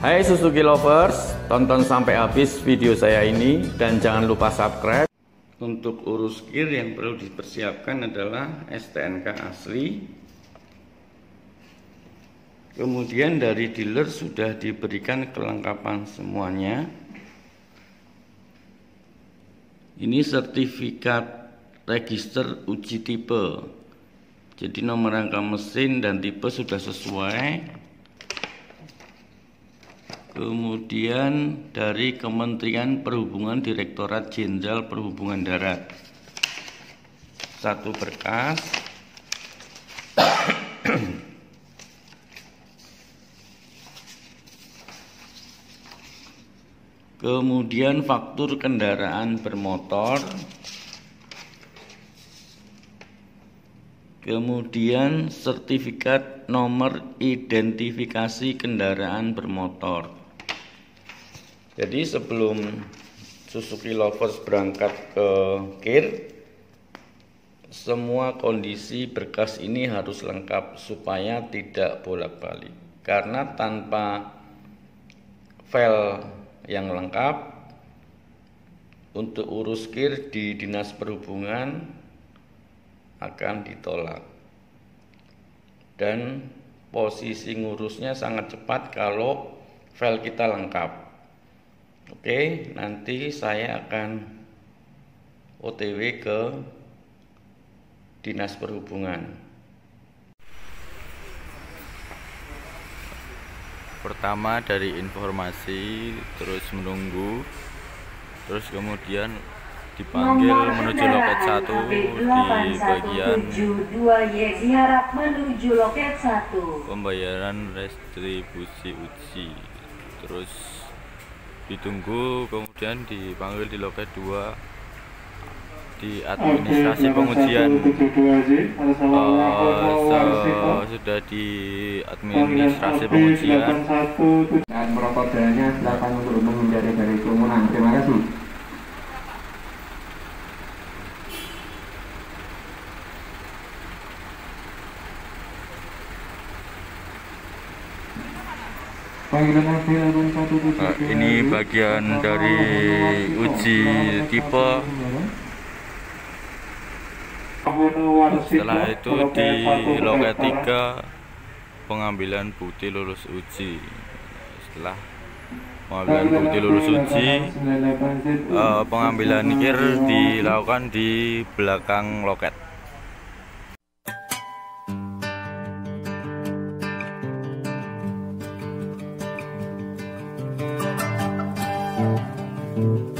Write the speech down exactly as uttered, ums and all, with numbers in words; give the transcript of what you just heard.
Hai Suzuki Lovers, tonton sampai habis video saya ini dan jangan lupa subscribe. Untuk urus gear yang perlu dipersiapkan adalah S T N K asli. Kemudian dari dealer sudah diberikan kelengkapan semuanya. Ini sertifikat register uji tipe. Jadi nomor rangka mesin dan tipe sudah sesuai. Kemudian dari Kementerian Perhubungan Direktorat Jenderal Perhubungan Darat satu berkas. Kemudian faktur kendaraan bermotor. Kemudian sertifikat nomor identifikasi kendaraan bermotor. Jadi sebelum Suzuki Lovers berangkat ke Kir, semua kondisi berkas ini harus lengkap supaya tidak bolak-balik. Karena tanpa file yang lengkap untuk urus Kir di Dinas Perhubungan akan ditolak. Dan posisi ngurusnya sangat cepat kalau file kita lengkap. Oke, nanti saya akan O T W ke Dinas Perhubungan. Pertama dari informasi, terus menunggu, terus kemudian dipanggil menuju loket satu di bagian menuju loket satu pembayaran restribusi uji, terus ditunggu, kemudian dipanggil di loket dua di administrasi pengujian. uh, sudah di administrasi pengujian dan merokok jalannya silakan untuk menghindari dari kerumunan. Terima kasih. Nah, ini bagian dari uji tipe. Setelah itu di loket tiga pengambilan bukti lulus uji. Setelah pengambilan bukti lulus uji, eh, pengambilan kir dilakukan di belakang loket. Thank you.